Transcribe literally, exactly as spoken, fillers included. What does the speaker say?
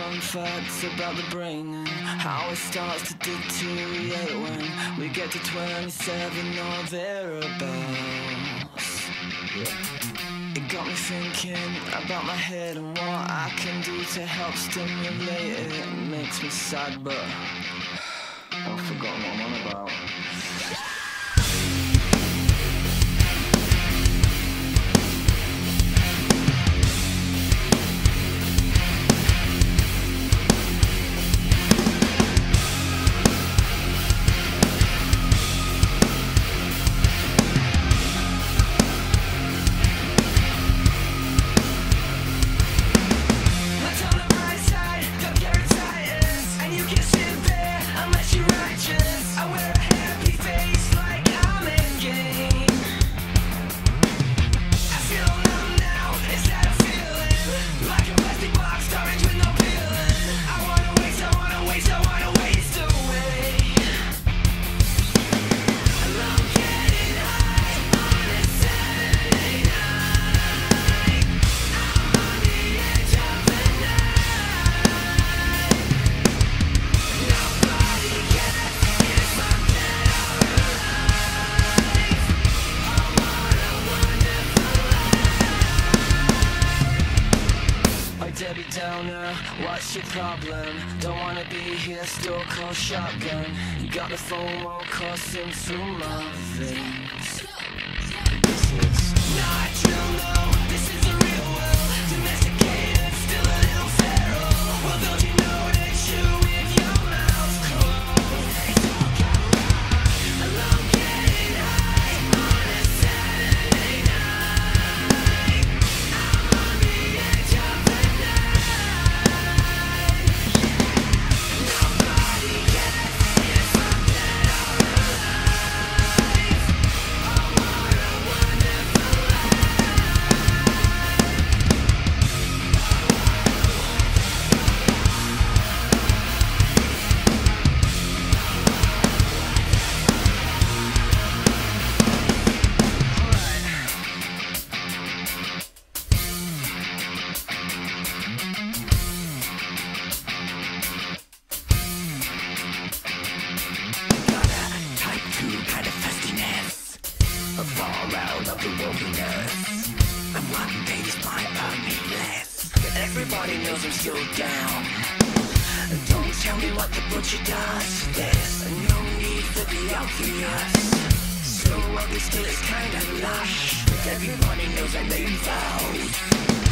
fun facts about the brain and how it starts to deteriorate when we get to twenty-seven or thereabouts. It got me thinking about my head and what I can do to help stimulate it. It makes me sad, but I've forgotten what I'm on about. Debbie Downer, what's your problem? Don't wanna be here, still call shotgun. You got the phone wall coursing through my veins. This is not true, no, this is the real world. Domesticated, still a little feral. Well, don't you know that you with your mouth closed? It's all got right. I'm getting high on a Saturday night. I'm on the edge of the far out of the wilderness, and one day this might earn me less. Everybody knows I'm still down. Don't tell me what the butcher does. There's no need for the obvious. So obvious till it's kind of lush. Everybody knows I made vows.